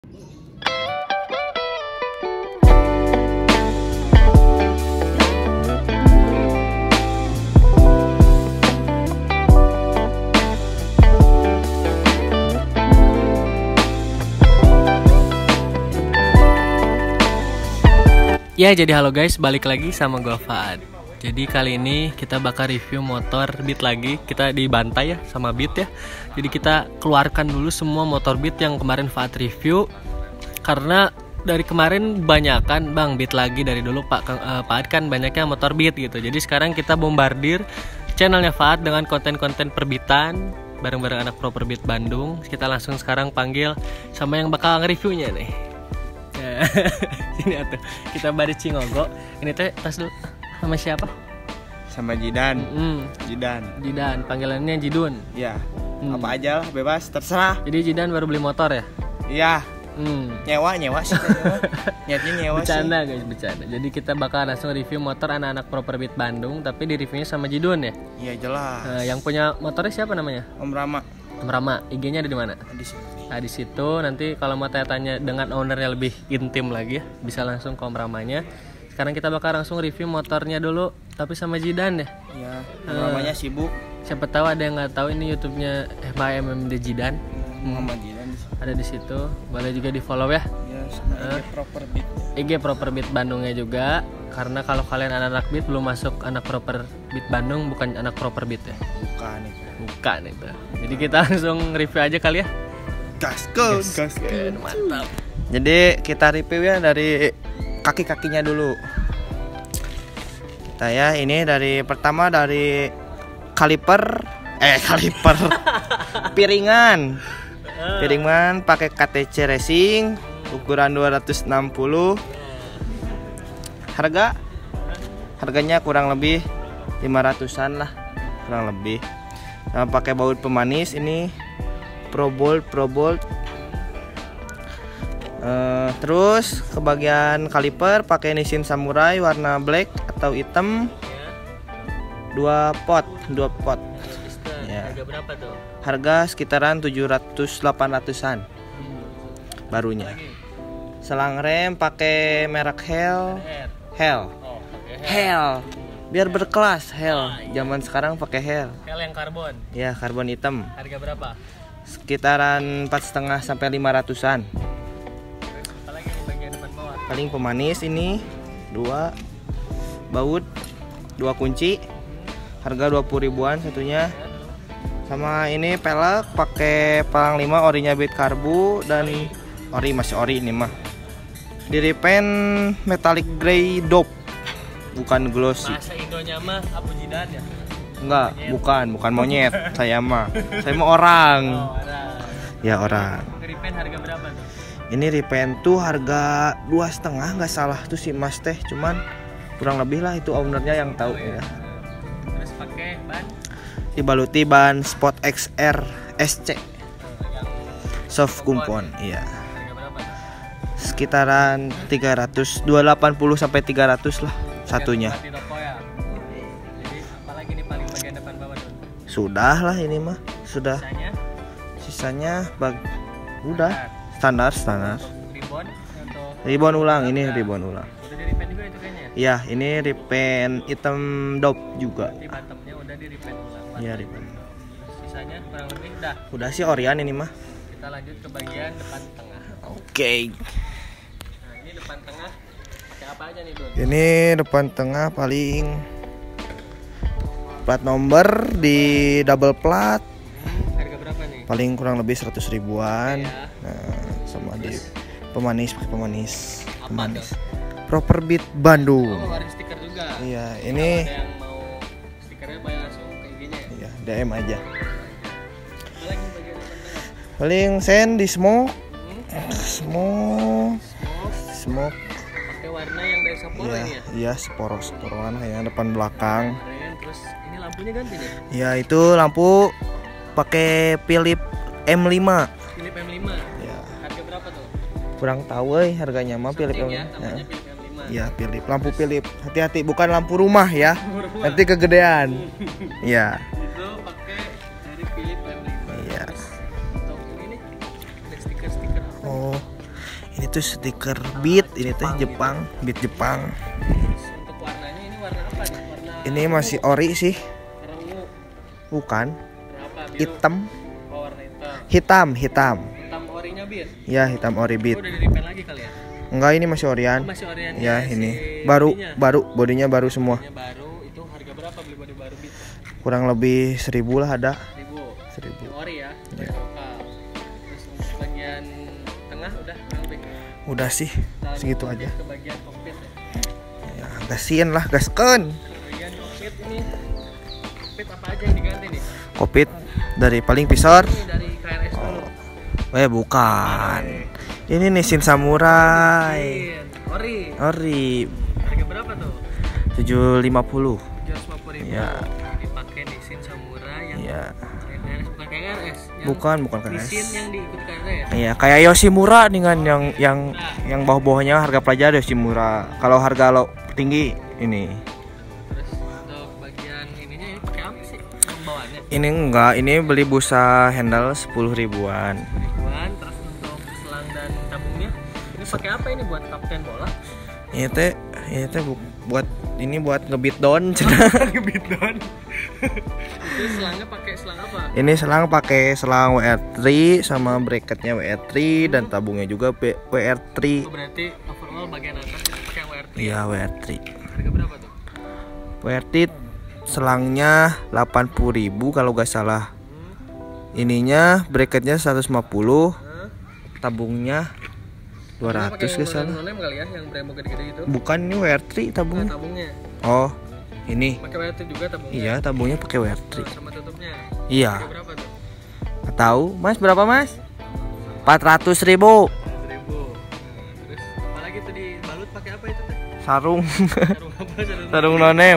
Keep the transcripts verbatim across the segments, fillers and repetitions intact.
Ya, jadi halo guys, balik lagi sama gua Faad. Jadi kali ini kita bakal review motor Beat lagi. Kita dibantai ya sama Beat ya. Jadi kita keluarkan dulu semua motor Beat yang kemarin Faad review. Karena dari kemarin banyakan Bang Beat lagi, dari dulu Pak uh, Faad kan banyaknya motor Beat gitu. Jadi sekarang kita bombardir channelnya Faad dengan konten-konten perbitan bareng-bareng anak pro Perbeat Bandung. Kita langsung sekarang panggil sama yang bakal nge-reviewnya nih. Sini atuh, kita bari Cingogo. Ini teh tas dulu. Sama siapa? Sama Jidan. Mm. Jidan. Jidan, panggilannya Jidun. Ya. Hmm. Apa aja lah, bebas, terserah. Jadi Jidan baru beli motor ya? Iya. Hmm. Nyewa, nyewa sih. Nyewa. Niatnya nyewa Bercanda sih. guys, bercanda. Jadi kita bakal langsung review motor anak-anak pro Perbeat Bandung, tapi di reviewnya sama Jidun ya. Iya jelas. Nah, yang punya motornya siapa namanya? Om Rama. Om Rama. I G-nya ada di mana? Di sini. Nah, di situ nanti kalau mau tanya-tanya dengan ownernya lebih intim lagi ya, bisa langsung ke Om Ramanya. Sekarang kita bakal langsung review motornya dulu, tapi sama Jidan ya. Iya. Om Ramanya sibuk. Siapa tahu ada yang nggak tahu ini YouTube-nya M M M D Jidan. Muhammad Jidan. Ada di situ. Boleh juga di follow ya. Ya, sama I G Proper Beat. I G Pro Perbeat Bandungnya juga. Karena kalau kalian anak-anak Beat belum masuk anak pro Perbeat Bandung, bukan anak pro Perbeat ya. Bukan itu. Bukan itu. Jadi kita langsung review aja kali ya. Gas go, gas go. Mantap. Jadi kita review ya dari kaki-kakinya dulu. Kita ya ini dari pertama dari kaliper eh kaliper piringan. Piringan pakai K T C Racing ukuran dua ratus enam puluh. Harga harganya kurang lebih lima ratusan lah, kurang lebih. Nah, pakai baut pemanis ini ProBolt ProBolt. Uh, terus ke bagian kaliper pakai Nissin Samurai warna black atau hitam. Dua pot, dua pot. Ya. Harga berapa tuh? Harga sekitaran tujuh ratus delapan ratusan. Barunya. Selang rem pakai merek Hell. Hell. Oh, pakai Hell. Biar berkelas Hell. Zaman sekarang pakai Hell. Hell yang karbon. Ya, karbon hitam. Harga berapa? Sekitaran empat setengah sampai lima ratusan. Apalagi di bagian depan bawah. Paling pemanis ini dua baut, dua kunci. Harga dua puluh ribuan satunya. Sama ini pelek pakai palang lima orinya Beat Karbu dan ori masih ori ini mah. Di repaint metallic grey dope. Bukan glossy. Bahasa Indonya mah Abu Jidan ya? Enggak, bukan, bukan monyet. Saya mah. Saya mah orang. Oh, orang. Ya orang. Repaint harga berapa tuh? Ini repaint tuh harga dua setengah nggak salah tuh si Mas teh, cuman kurang lebih lah itu ownernya yang tahu. Oh, iya. Ya. Terus pakai ban? Dibaluti ban Sport X R S C Oh, yang soft kumpon, iya. harga berapa tuh? Sekitaran tiga ratus, dua ratus delapan puluh sampai tiga ratus lah satunya. Di toko ya. Jadi apalagi nih paling bagian depan bawah tuh? Sudah lah ini mah, sudah. Sisanya? Sisanya bag udah standar standar. Ribbon atau Ribbon ulang ini ribbon ulang. udah di repaint juga itu kayaknya? Iya, ini repaint hitam dope juga. Di bottomnya udah di repaint ulang. Iya, repaint. Sisanya kurang lebih udah. Udah sih Orion ini mah. Kita lanjut ke bagian depan tengah. Oke. Nah, ini depan tengah pakai apa aja nih, Dun? Ini depan tengah paling plat nomor di double plat Hmm, harga berapa nih? paling kurang lebih seratus ribuan. Iya. Nah, sama di pemanis pakai pemanis. Apa Pemanis. tuh? Proper Beat Bandung. Oh, ngeluarin stiker juga. Iya, Kalau ini ada yang mau stikernya bayar langsung ke I G-nya ya? iya, D M aja. Apa lagi bagian depan tengah? Paling sen di smoke, Hmm, smoke, smoke smoke. pakai warna yang dari Sapporo Iya, ini ya? iya seporo-seporoan yang depan belakang. Keren. Terus ini lampunya ganti deh. Ya, itu lampu pakai Philips M lima. Philips M lima. Ya, Harga berapa tuh? kurang tahu euy harganya mah Philips M Something ya, lima. namanya Ya. Philips M lima. Ya, Philips, lampu Philips. Hati-hati, bukan lampu rumah ya. Rumah. Nanti kegedean. Ya. Itu pakai dari Philips M lima. Iya. Terus untuk ini nih ada stiker-stiker apa? Oh, Itu stiker Beat, ini teh Jepang, Beat Jepang. Terus untuk warnanya ini warna apa nih? Warna Ini masih ori sih. warna ungu. Bukan. Warna apa? Biru. Hitam, Oh, warna hitam. hitam, hitam. Hitam orinya Beat. Ya, hitam ori Oh, Beat. udah di repaint lagi kali ya? Enggak, ini masih orian. Oh, masih orian Ya, si ini baru, bodinya. baru, bodinya baru semua. Bodinya baru. Itu harga berapa beli body baru Beat? Kurang lebih seribu lah ada. Seribu. Seribu. Yang ori ya? Ya. Lokal. Terus untuk bagian tengah udah kurang lebih. Udah sih, Nah, segitu lanjut aja. ke bagian kokpit ya. Ya, gasian lah, gaskeun. Bagian kokpit ini kokpit apa aja yang diganti nih? Kopit dari paling pisor. Ini dari K R S dulu. Eh, bukan. Ini nih Shin Samurai. Iya, ori. Ori Harga berapa tuh? tujuh ratus lima puluh. tujuh ratus lima puluh ribu. Iya. Dipakai di Shin Samurai yang Iya. K R S bukan K R S. Yang Bukan, bukan K R S. Shin yang diikuti K R S. Iya, kayak Yoshimura dengan yang yang yang bawah-bawahnya harga pelajar Yoshimura. Kalau harga lo tinggi ini. Terus untuk bagian ininya ini pakai apa sih? Pembawaannya Ini enggak, ini beli busa handle sepuluh ribuan. ribuan. Terus untuk selang dan tabungnya ini pakai apa ini buat kapten bola? Ini teh, ini teh bu- buat ini buat ngebit down cenah. Ngebit down. Itu selangnya pakai selang apa? Ini selang pakai selang W R tiga sama bracketnya W R tiga dan tabungnya juga W R tiga. Oh, berarti overall bagian atas itu pakai W R tiga. Iya, W R tiga. Harga berapa tuh? W R tiga selangnya delapan puluh ribu kalau gak salah. Ininya bracketnya seratus lima puluh, Hah? tabungnya dua ratus gak salah. nonem kali ya yang Brembo gede-gede gitu. Bukan, ini W R tiga Nah, tabungnya. tabungnya. Oh, ini. Pakai W R tiga juga tabungnya. Iya, tabungnya pakai W R Nah, tiga. sama tutupnya. Iya. Harga berapa tuh? Nggak tahu, Mas, berapa, Mas? empat ratus ribu. seribu. Terus apalagi tuh dibalut pakai apa itu teh? Sarung. Sarung apa? Sarung, Sarung nonem.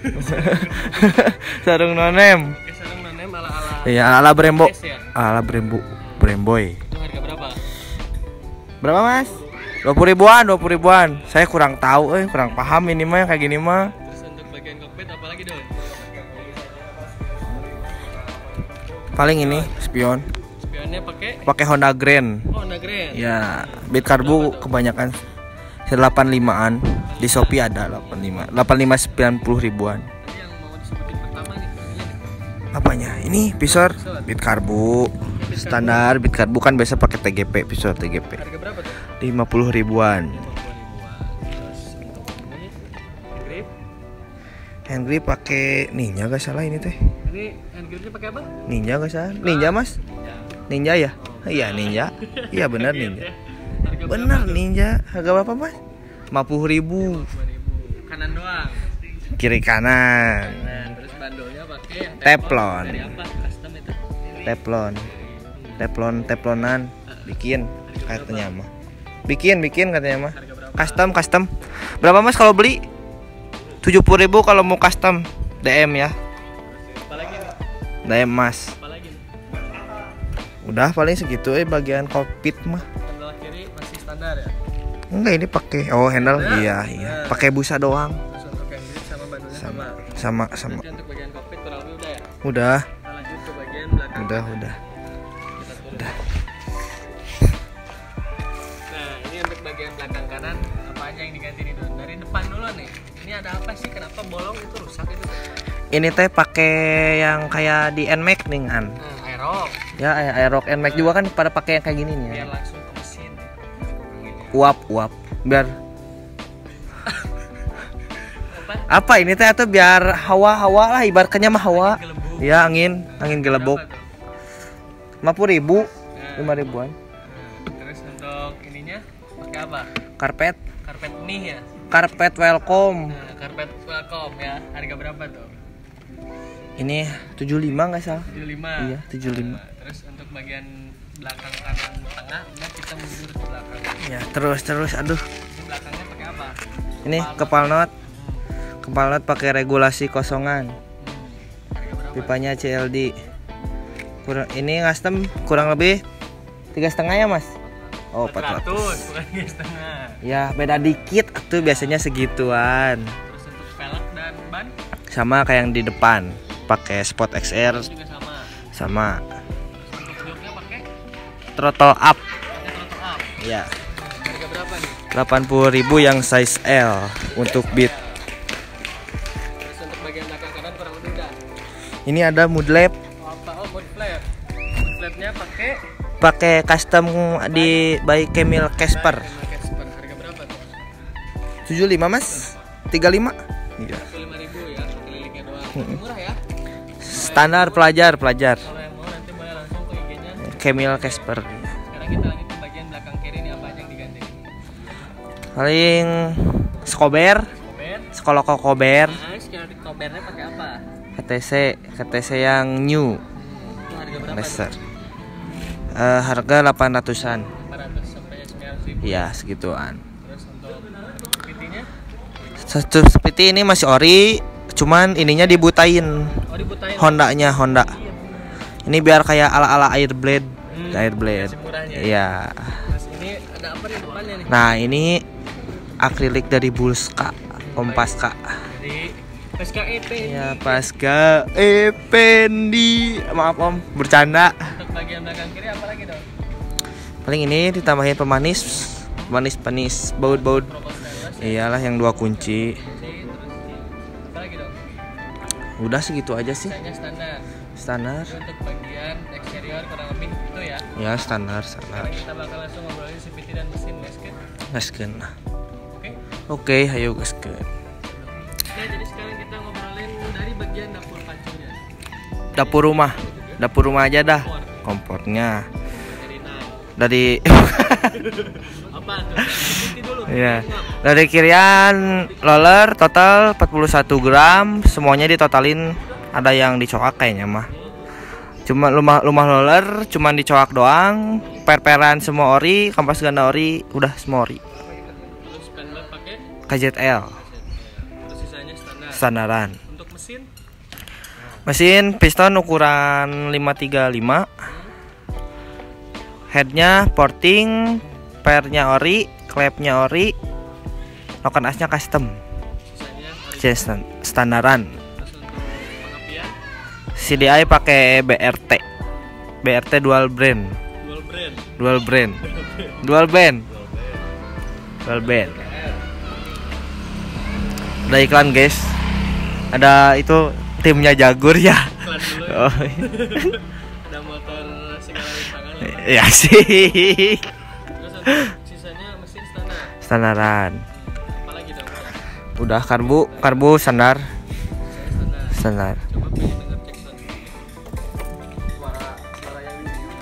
Sarung nonem. Pakai sarung nonem ala-ala. Iya, ala Brembo. S ya? Ala Brembo. Bremboy. Itu harga berapa? Berapa, Mas? dua puluh ribuan, dua puluh ribuan. Saya kurang tahu, eh, kurang paham ini mah kayak gini mah. Terus untuk bagian kokpit apalagi dong? Paling ini spion. Spionnya pakai Pakai Honda Grand. oh, Honda Grand. Ya, bit karbu kebanyakan delapan puluh limaan. Di Shopee ada delapan puluh lima. delapan puluh lima sembilan puluh ribuan. Tadi yang mau disebutin pertama nih, ini nih. Apanya? Ini pisor bit karbu. Standar bit karbu kan biasa pakai T G P, pisor T G P. Harga berapa tuh? lima puluh ribuan. lima puluh ribuan. Terus untuk ini grip. Hand grip pakai Ninja gak salah ini teh. Ini hand gripnya pakai apa? Ninja gak salah? Ninja, Mas? Ninja ya? Iya, Ninja. Iya, benar Ninja. Harga Benar Ninja. Harga berapa, Mas? lima puluh ribu. dua ribu. Kanan doang. Kiri kanan. Nah, terus bandolnya pakai yang Teflon. Dari apa? Custom itu. Teflon. Teflon, teflonan bikin katanya mah. Bikin, bikin katanya mah. Harga berapa? Custom, custom. Berapa, Mas, kalau beli? tujuh puluh ribu kalau mau custom. D M ya. Apalagi nih? D M, Mas. Apalagi nih? Udah paling segitu eh bagian kokpit mah. Handle kiri masih standar ya. Enggak, ini pakai oh handle. Nah, Iya, iya. nah. Pakai busa doang. Terus untuk hand grip sama bandolnya sama. Sama sama. Berarti untuk bagian kokpit kurang lebih udah ya. Udah, Kita lanjut ke bagian belakang. udah, udah. Kita turun. Udah. Nah, ini untuk bagian belakang kanan apa aja yang diganti nih Don? Dari depan dulu nih. Ini ada apa sih? Kenapa bolong itu rusak itu? Ini teh pakai yang kayak di Nmax nih kan. Nah, aerok. Ya, Aerox Nmax juga kan pada pakai yang kayak gini nih ya. Biar langsung ke mesin. Uap, uap. Biar Apa? apa ini teh atau biar hawa-hawa lah ibaratnya mah hawa. Gelembung. Ya, angin, angin gelebok. Berapa tuh? lima puluh ribu, Nah, lima ribuan. nah, terus untuk ininya pakai apa? Karpet, Karpet mie ya. karpet welcome. Nah, karpet welcome ya. Harga berapa tuh? Ini tujuh puluh lima nggak salah? tujuh puluh lima. Iya, tujuh puluh lima. Nah, terus untuk bagian belakang kanan tengah, udah kita mundur ke belakang. Ya, terus terus aduh. Ini belakangnya pakai apa? Ini kepal not. Kepal not pakai regulasi kosongan. Hmm. Harga berapa? Pipanya C L D. Kurang ini custom kurang lebih tiga setengah ya, Mas? Oh, empat ratus. bukan tiga setengah. Ya, beda dikit tuh biasanya segituan. Terus untuk velg dan ban Sama kayak yang di depan. Pakai Sport X R juga sama. sama Terus untuk joknya pakai throttle up. pakai throttle up. Ya. Harga berapa nih? delapan puluh ribu yang size L untuk Beat. Terus untuk bagian belakang kanan kurang lebih udah. Ini ada mud lab, Oh, apa? Oh, mud flap. Mud flapnya pakai pakai custom di by Camille Casper. Casper. Harga berapa tuh? tujuh puluh lima Mas, tiga puluh lima. Iya. tujuh puluh lima ribu ya, kelilingnya doang. Murah ya? Standar pelajar pelajar. Kalau yang mau nanti boleh langsung ke I G-nya. Camille Casper. Sekarang kita lanjut ke bagian belakang kiri nih, apa aja yang diganti? Paling skober, Kober. sekoloko kober, Nah, security kobernya pakai apa? K T C, K T C yang new, Hmm, itu harga berapa? laser. Eh, harga delapan ratusan. empat ratus sampai sembilan ratus ribu. Iya, segituan. Terus untuk speedy-nya? Satu seperti ini masih ori, cuman ininya dibutain. Oh, dibutain. Hondanya Honda. Ini biar kayak ala-ala Airblade, Hmm, Airblade. versi murahnya. Iya. Terus ini ada apa di depannya nih? Nah, ini akrilik dari Bulska, Kompaska. Dari Pasca E P. Ya, Pasca Ependi. Maaf Om, bercanda. Untuk bagian belakang kiri apa lagi dong? Paling ini ditambahin pemanis, pemanis-panis, baut-baut. Propos stainless. Iyalah yang dua kunci. Terus apa lagi dong? Udah segitu aja sih. Sisanya standar. Standar. Untuk bagian eksterior kurang lebih itu ya. Ya, standar, standar. Sekarang kita bakal langsung ngobrolin C V T dan mesin gasket. Gaskeun. Oke. Oke, hayo gaskeun. Oke, jadi sekarang kita ngobrolin dari bagian dapur pacunya. Dapur rumah. Dapur rumah aja dah. Kompornya Dari nine. dari Apa tuh? C V T dulu. Iya. Dari kirian roller total empat puluh satu gram, semuanya ditotalin, ada yang dicoak kayaknya mah. Cuma rumah rumah roller cuman dicoak doang, per-peran semua ori, kampas ganda ori, udah semua ori. Terus pendek pakai. K Z L Terus sisanya standar. standaran. Untuk mesin Mesin piston ukuran lima tiga lima. Headnya porting, pernya ori, klepnya ori, noken asnya custom. sisanya original. Jason standaran. Terus untuk pengapian C D I pakai B R T. B R T dual brand. dual brand. Dual brand. Dual band. Dual band. Ada iklan, guys. Ada itu timnya Jagur ya. Iklan dulu. Oh. Ada motor segala rintangan ya. Ya sih. Terus untuk sisanya mesin standar. Standaran. Apalagi dong ya? Udah karbu, karbu standar. Saya standar. Standar. Coba pengen denger cek sound. Suara suara yang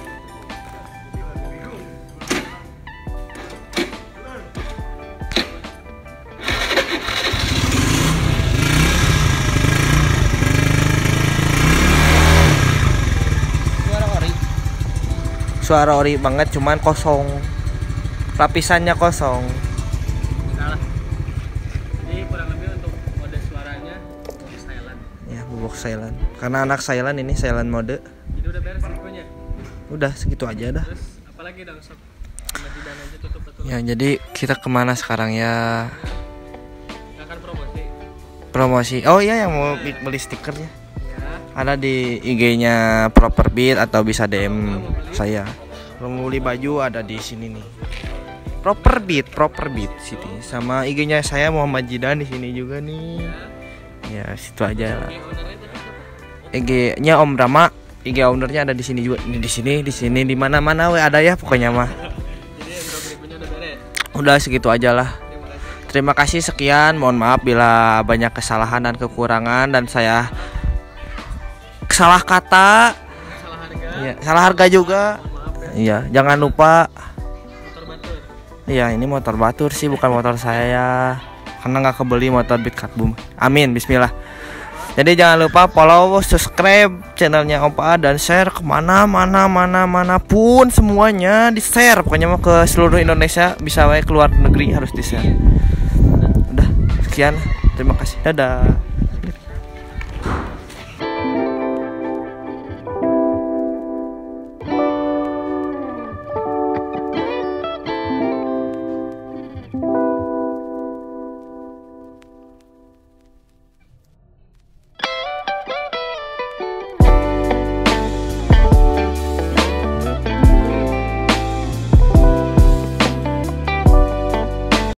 Suara ori. Suara ori banget, cuman kosong. Lapisannya kosong. salah. Jadi kurang lebih untuk mode suaranya mode silent. Ya, bubuk silent. Karena anak silent ini silent mode. Jadi udah beres infonya. Udah segitu aja dah. Terus apalagi dong sob? Sama di dan aja tutup betul. Ya, jadi kita kemana sekarang ya? Nggak akan promosi. Promosi. Oh iya, yang mau bi- beli stikernya Ya. ada di I G-nya Proper Beat atau bisa D M saya. Kalau mau beli baju ada di sini nih. Proper Beat, Proper Beat sini. Sama I G-nya saya Muhammad Jidan di sini juga nih. Ya, situ aja lah. Oke, ownernya tadi siapa? I G-nya Om Rama, I G ownernya ada di sini juga. Ini di sini, di sini, di mana-mana we ada ya pokoknya mah. Jadi yang berikutnya udah beres. Udah segitu aja lah. Terima kasih. Terima kasih sekian. Mohon maaf bila banyak kesalahan dan kekurangan dan saya salah kata. Salah harga. Ya, salah harga juga. Maaf ya. Iya, jangan lupa. Motor batur. Iya, ini motor batur sih, bukan motor saya. Karena nggak kebeli motor Beat Cut Boom. Amin, bismillah. Jadi jangan lupa follow, subscribe channelnya Om Pa dan share kemana mana mana manapun semuanya di share. Pokoknya mau ke seluruh Indonesia, bisa wae keluar negeri harus di share. Udah, sekian. Terima kasih. Dadah.